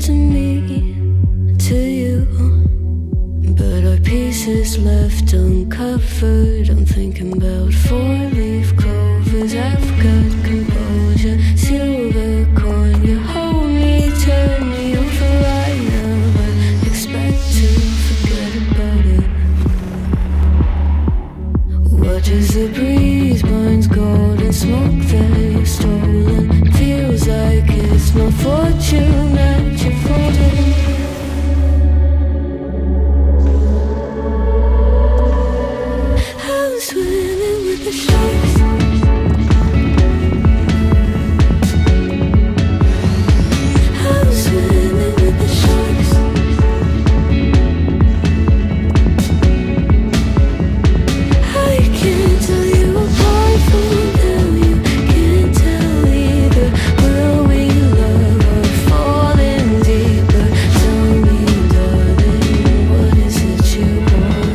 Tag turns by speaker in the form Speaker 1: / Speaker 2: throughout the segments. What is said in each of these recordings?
Speaker 1: to me, to you. But our pieces left uncovered. I'm thinking about four-leaf clovers. I've got composure, silver coin. You hold me, turn me over. I never expect to forget about it. Watches the breeze, burns gold and smoke that you've stolen. Feels like it's my fortune that you're folding. I'm swimming with the sharks. I'm swimming with the sharks. I can't tell you apart from them. You can't tell either. Will we love or fall in deeper? Tell me, darling, what is it you want?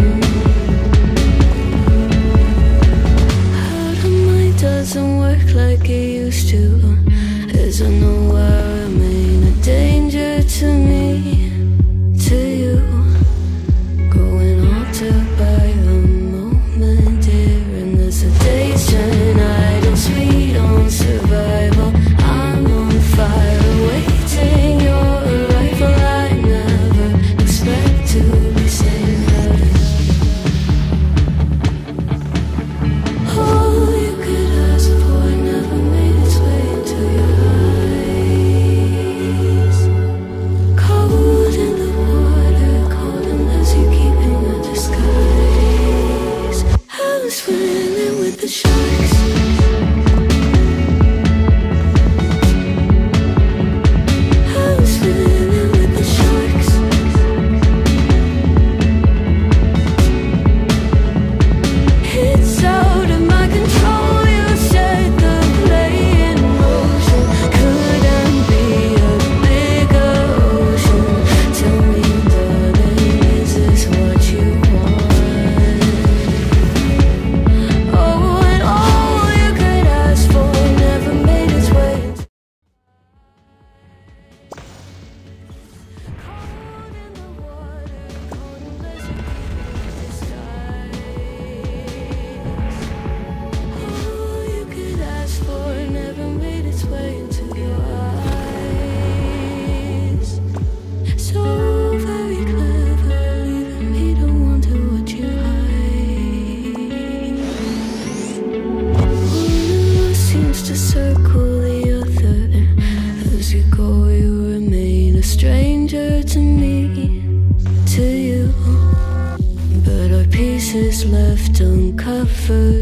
Speaker 1: How the mind doesn't work like it used to. As I know I remain a danger to me, to you. Growing altered by the moment, dear. And there's a hesitation, idle, sweet on survival. I'm on fire, waiting your arrival. I never expect to be saying that. All you could ask for never made its way into your eyes. Cold in the water, cold unless you're keeping a disguise. I'm swimming with the sharks. I'm swimming with the sharks. It's out of my control. You set the play in motion. Couldn't be a bigger ocean. Tell me, darling, is this what you want? Oh, and all you could ask for never made its way. Cold in the water, cold unless you keep all you could ask for never made its way into your eyes. So very clever, leaving me to wonder what you hide. One of us seems to circle the other. As you go, you remain a stranger to me, to you. But our pieces left uncovered.